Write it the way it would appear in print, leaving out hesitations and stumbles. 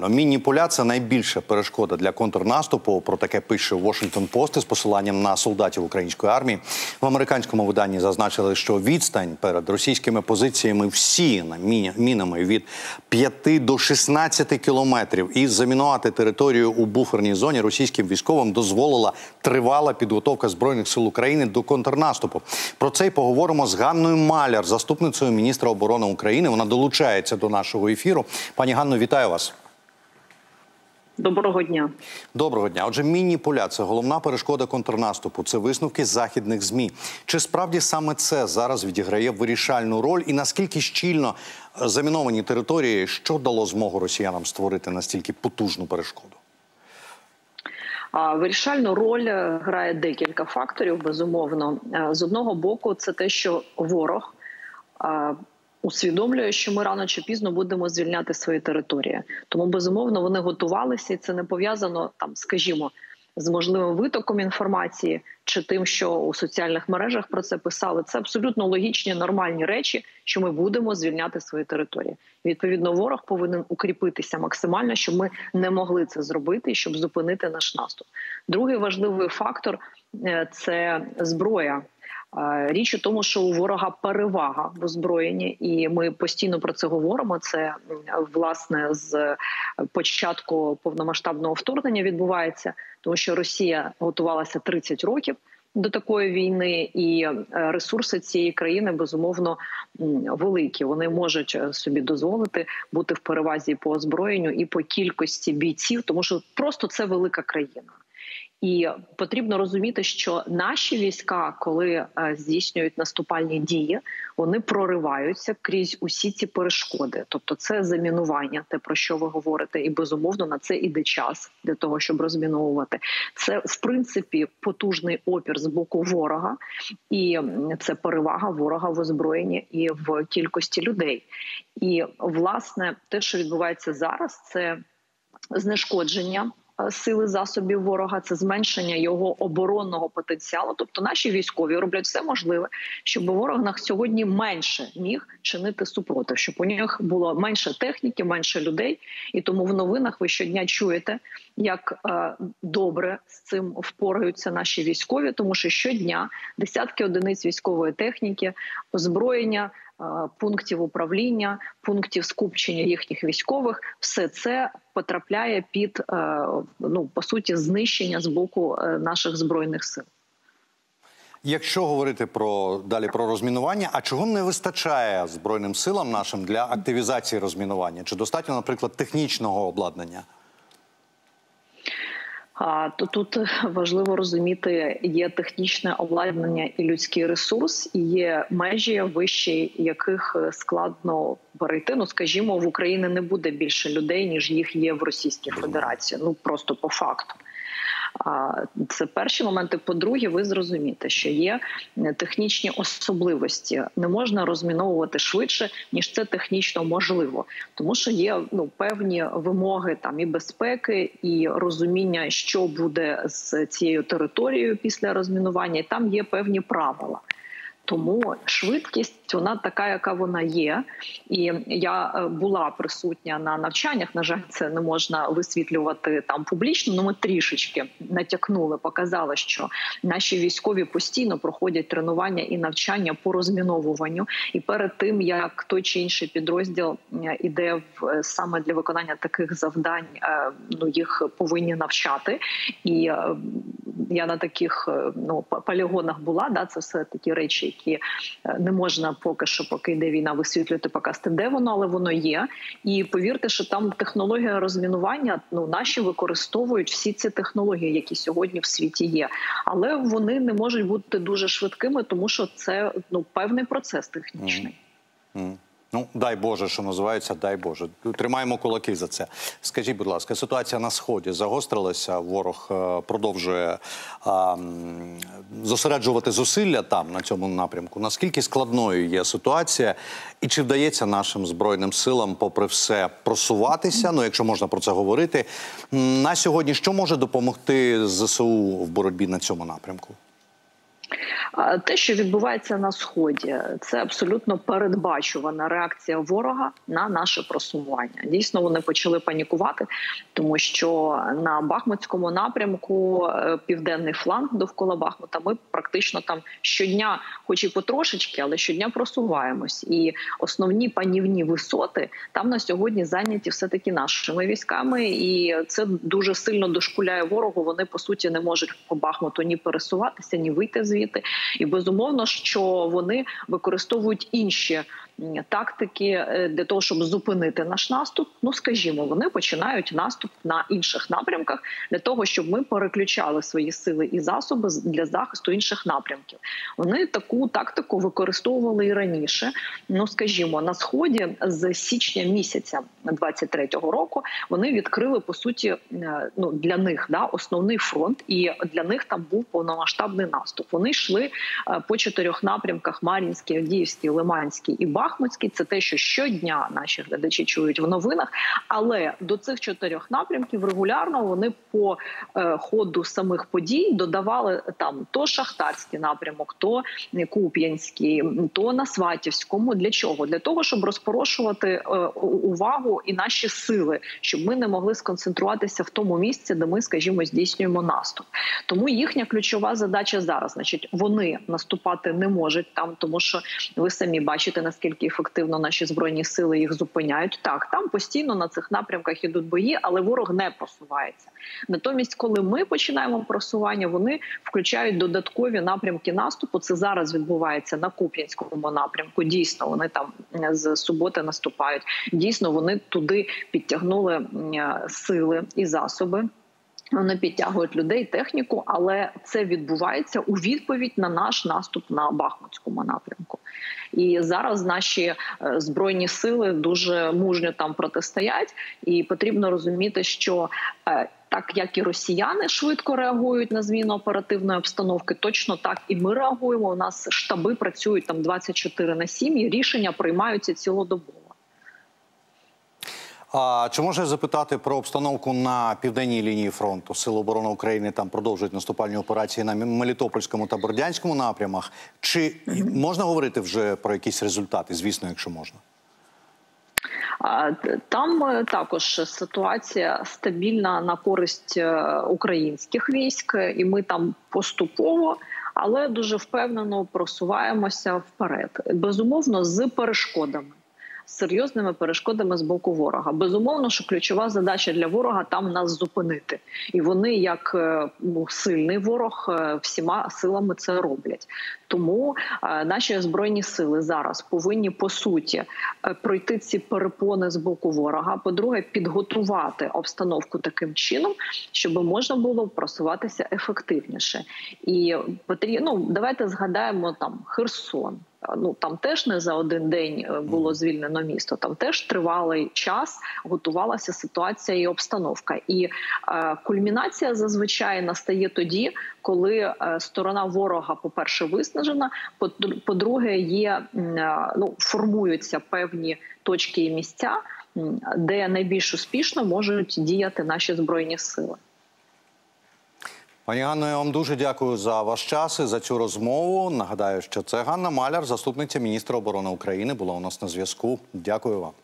Мінні поля – це найбільша перешкода для контрнаступу. Про таке пише Washington Post з посиланням на солдатів української армії. В американському виданні зазначили, що відстань перед російськими позиціями всіяна мінами від 5 до 16 кілометрів. І замінувати територію у буферній зоні російським військовим дозволила тривала підготовка Збройних сил України до контрнаступу. Про це й поговоримо з Ганною Маляр, заступницею міністра оборони України. Вона долучається до нашого ефіру. Пані Ганно, вітаю вас. Доброго дня. Доброго дня. Отже, мінні поля – це головна перешкода контрнаступу. Це висновки західних ЗМІ. Чи справді саме це зараз відіграє вирішальну роль? І наскільки щільно заміновані території, що дало змогу росіянам створити настільки потужну перешкоду? Вирішальну роль грає декілька факторів, безумовно. З одного боку, це те, що ворог усвідомлює, що ми рано чи пізно будемо звільняти свої території. Тому, безумовно, вони готувалися, і це не пов'язано, скажімо, з можливим витоком інформації чи тим, що у соціальних мережах про це писали. Це абсолютно логічні, нормальні речі, що ми будемо звільняти свої території. Відповідно, ворог повинен укріпитися максимально, щоб ми не могли це зробити і щоб зупинити наш наступ. Другий важливий фактор – це зброя. Річ у тому, що у ворога перевага в озброєнні, і ми постійно про це говоримо. Це, власне, з початку повномасштабного вторгнення відбувається, тому що Росія готувалася 30 років до такої війни, і ресурси цієї країни, безумовно, великі. Вони можуть собі дозволити бути в перевазі по озброєнню і по кількості бійців, тому що просто це велика країна. І потрібно розуміти, що наші війська, коли здійснюють наступальні дії, вони прориваються крізь усі ці перешкоди. Тобто це замінування, те, про що ви говорите, і, безумовно, на це іде час для того, щоб розміновувати. Це, в принципі, потужний опір з боку ворога, і це перевага ворога в озброєнні і в кількості людей. І, власне, те, що відбувається зараз, це знешкодження сили засобів ворога, це зменшення його оборонного потенціалу. Тобто наші військові роблять все можливе, щоб ворог на сьогодні менше міг чинити супротив, щоб у них було менше техніки, менше людей. І тому в новинах ви щодня чуєте, як добре з цим впораються наші військові, тому що щодня десятки одиниць військової техніки, озброєння, пунктів управління, пунктів скупчення їхніх військових, все це потрапляє під, по суті, знищення з боку наших Збройних сил. Якщо говорити далі про розмінування, а чого не вистачає Збройним силам нашим для активізації розмінування? Чи достатньо, наприклад, технічного обладнання? Тут важливо розуміти, є технічне обладнання і людський ресурс, і є межі, вище яких складно перейти. Скажімо, в Україні не буде більше людей, ніж їх є в Російській Федерації. Просто по факту. Це перші моменти. По-друге, ви зрозумієте, що є технічні особливості. Не можна розміновувати швидше, ніж це технічно можливо. Тому що є певні вимоги і безпеки, і розуміння, що буде з цією територією після розмінування. І там є певні правила. Тому швидкість, вона така, яка вона є. І я була присутня на навчаннях, на жаль, це не можна висвітлювати там публічно, але ми трішечки натякнули, показали, що наші військові постійно проходять тренування і навчання по розміновуванню. І перед тим, як той чи інший підрозділ іде саме для виконання таких завдань, їх повинні навчати. І я на таких полігонах була, це все такі речі, які не можна поки що, поки йде війна, висвітлювати, показати, де воно, але воно є. І повірте, що там технологія розмінування, наші використовують всі ці технології, які сьогодні в світі є. Але вони не можуть бути дуже швидкими, тому що це певний процес технічний. Дай Боже, що називається, дай Боже. Тримаємо кулаки за це. Скажіть, будь ласка, ситуація на Сході загострилася, ворог продовжує зосереджувати зусилля там, на цьому напрямку. Наскільки складною є ситуація і чи вдається нашим Збройним силам, попри все, просуватися, якщо можна про це говорити, на сьогодні що може допомогти ЗСУ в боротьбі на цьому напрямку? Те, що відбувається на Сході, це абсолютно передбачувана реакція ворога на наше просування. Дійсно, вони почали панікувати, тому що на Бахмутському напрямку, південний фланг довкола Бахмута, ми практично там щодня, хоч і потрошечки, але щодня просуваємось. І основні панівні висоти там на сьогодні зайняті все-таки нашими військами, і це дуже сильно дошкуляє ворогу. Вони, по суті, не можуть по Бахмуту ні пересуватися, ні вийти звідти. І безумовно, що вони використовують інші тактики для того, щоб зупинити наш наступ. Ну, скажімо, вони починають наступ на інших напрямках для того, щоб ми переключали свої сили і засоби для захисту інших напрямків. Вони таку тактику використовували і раніше. Ну, скажімо, на Сході з січня місяця 23-го року вони відкрили, по суті, ну, для них основний фронт, і для них там був повномасштабний наступ. Вони йшли по 4 напрямках: Мар'їнський, Авдіївський, Лиманський і Бахмутський. Це те, що щодня наші глядачі чують в новинах. Але до цих 4 напрямків регулярно вони по ходу самих подій додавали там то Шахтарський напрямок, то Куп'янський, то на Сватівському. Для чого? Для того, щоб розпорошувати увагу і наші сили, щоб ми не могли сконцентруватися в тому місці, де ми, скажімо, здійснюємо наступ. Тому їхня ключова задача зараз, значить, вони наступати не можуть там, тому що ви самі бачите, наскільки ефективно наші Збройні сили їх зупиняють. Так, там постійно на цих напрямках ідуть бої, але ворог не просувається. Натомість, коли ми починаємо просування, вони включають додаткові напрямки наступу. Це зараз відбувається на Куп'янському напрямку. Дійсно, вони там з суботи наступають. Дійсно, вони туди підтягнули сили і засоби. Вони підтягують людей, техніку, але це відбувається у відповідь на наш наступ на Бахмутському напрямку. І зараз наші Збройні сили дуже мужньо там протистоять, і потрібно розуміти, що так як і росіяни швидко реагують на зміну оперативної обстановки, точно так і ми реагуємо. У нас штаби працюють там 24/7, і рішення приймаються цілодобово. А чи можна запитати про обстановку на південній лінії фронту? Сили оборони України там продовжують наступальні операції на Мелітопольському та Бердянському напрямах. Чи можна говорити вже про якісь результати? Звісно, якщо можна. Там також ситуація стабільна на користь українських військ, і ми там поступово, але дуже впевнено просуваємося вперед. Безумовно, з перешкодами. Серйозними перешкодами з боку ворога. Безумовно, що ключова задача для ворога там нас зупинити. І вони, як сильний ворог, всіма силами це роблять. Тому наші Збройні сили зараз повинні, по суті, пройти ці перепони з боку ворога. По-друге, підготувати обстановку таким чином, щоб можна було просуватися ефективніше. І давайте згадаємо там Херсон. Ну, там теж не за один день було звільнено місто, там теж тривалий час готувалася ситуація і обстановка. І кульмінація зазвичай настає тоді, коли сторона ворога, по-перше, виснажена, по-друге, формуються певні точки і місця, де найбільш успішно можуть діяти наші Збройні сили. Пані Ганно, я вам дуже дякую за ваш час і за цю розмову. Нагадаю, що це Ганна Маляр, заступниця міністра оборони України, була у нас на зв'язку. Дякую вам.